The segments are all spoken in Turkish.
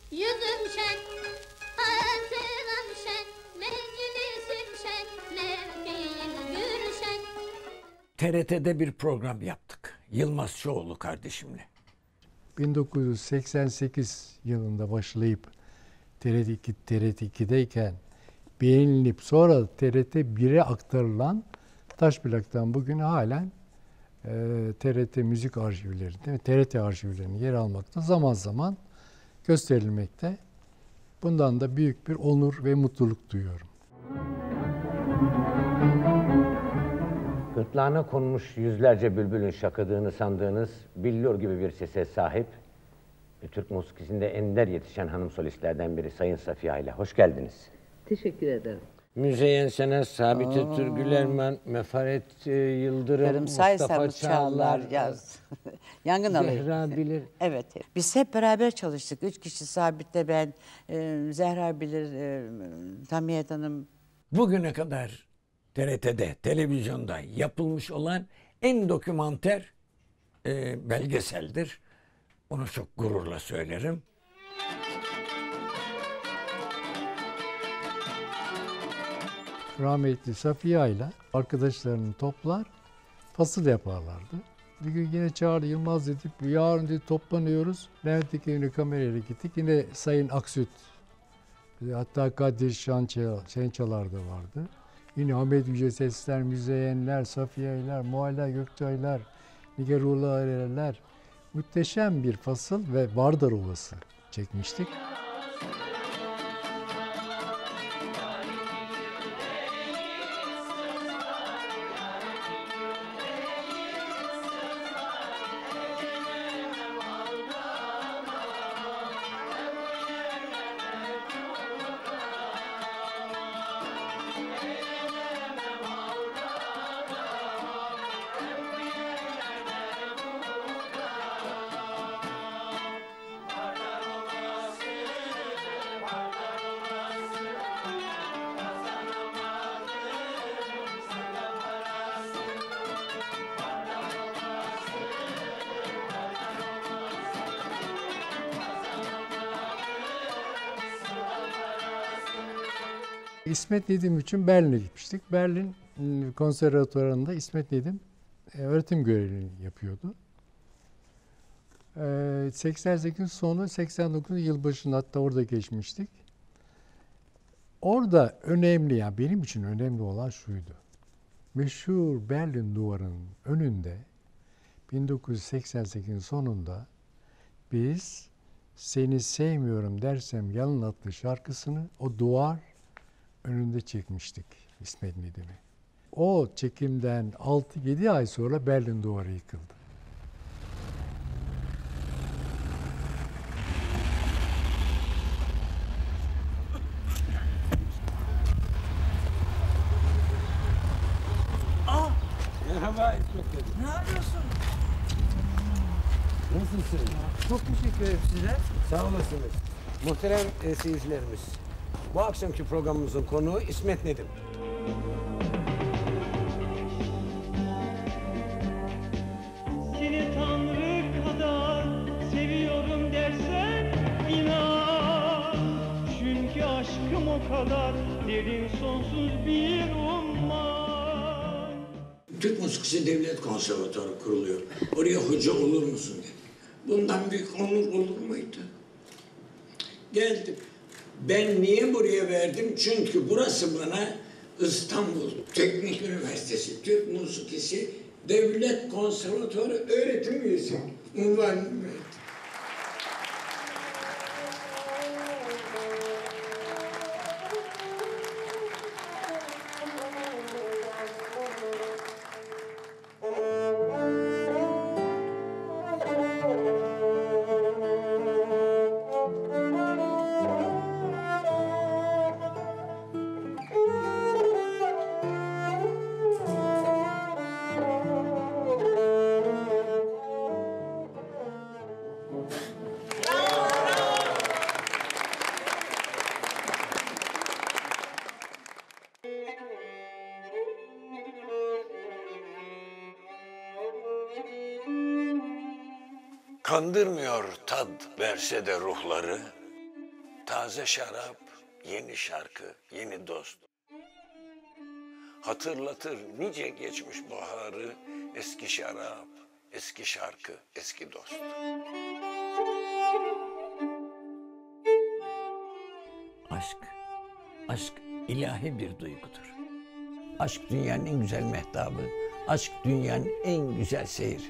Yüzüm şen, hatırım şen, meclisim şen, mevkiim gülşen. TRT'de bir program yaptık. Yılmaz Çoğulu kardeşimle. 1988 yılında başlayıp TRT2'deyken beğenilip sonra TRT 1'e aktarılan Taş Plak'tan bugün halen TRT müzik arşivlerinde ve TRT arşivlerinde yer almakta, zaman zaman gösterilmekte. Bundan da büyük bir onur ve mutluluk duyuyorum. Gırtlağına konmuş yüzlerce bülbülün şakıdığını sandığınız billur gibi bir sese sahip Türk musikisinde ender yetişen hanım solistlerden biri Sayın Safiye ile hoş geldiniz. Teşekkür ederim. Müzeyyen Senes, Sabite Turgül Erman, Mefaret Yıldırım, Mustafa Çağlar, Yangın Alayı. Zehra Bilir. Evet. Biz hep beraber çalıştık. 3 kişi, Sabit'le ben, Zehra Bilir, Tamiyet Hanım. Bugüne kadar TRT'de, televizyonda yapılmış olan en dokümanter belgeseldir. Onu çok gururla söylerim. Rahmetli Safiye ile arkadaşlarını toplar, fasıl yaparlardı. Bir gün yine çağırdı, Yılmaz dedi, yarın dedi toplanıyoruz. Levent Dikmen'in kamerayla gittik. Yine Sayın Aksüt, hatta Kadir Şençalar da vardı. Yine Ahmet Yüce Sesler, Müzeyyenler, Safiye'ler, Mualla Gökçaylar, Nigarullah Ereler. Muhteşem bir fasıl ve Vardar Ovası çekmiştik. İsmet Nedim için Berlin'e gitmiştik. Berlin konservatuvarında İsmet Nedim öğretim görevini yapıyordu. 88 sonu 89 yılbaşında hatta orada geçmiştik. Orada önemli, yani benim için önemli olan şuydu. Meşhur Berlin Duvarı'nın önünde 1988 sonunda biz Seni Sevmiyorum Dersem Yalın adlı şarkısını o duvar önünde çekmiştik İsmet Nedim'i. O çekimden 6-7 ay sonra Berlin Duvarı yıkıldı. Merhaba İsmet Bey. Ne yapıyorsun? Nasılsın? Çok teşekkür ederim size. Sağ olasınız. Muhterem seyircilerimiz, bu akşamki programımızın konuğu İsmet Nedim. Seni Tanrı kadar seviyorum dersen inan. Çünkü aşkım o kadar derin sonsuz bir umman. Türk Musikisi Devlet Konservatuarı kuruluyor. Oraya hoca olur musun dedi. Bundan büyük onur olur muydu? Geldim. Ben niye buraya verdim? Çünkü burası bana İstanbul Teknik Üniversitesi Türk Musikisi Devlet Konservatuarı öğretim üyesi unvanını verdi. Kandırmıyor tad verse de ruhları, Taze şarap, yeni şarkı, yeni dost. Hatırlatır nice geçmiş baharı, eski şarap, eski şarkı, eski dost. Aşk ilahi bir duygudur. Aşk dünyanın en güzel mehtabı. Aşk dünyanın en güzel seyri.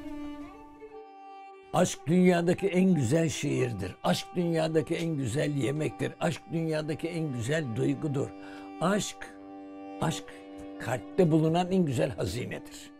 Aşk dünyadaki en güzel şiirdir. Aşk dünyadaki en güzel yemektir. Aşk dünyadaki en güzel duygudur. Aşk kalpte bulunan en güzel hazinedir.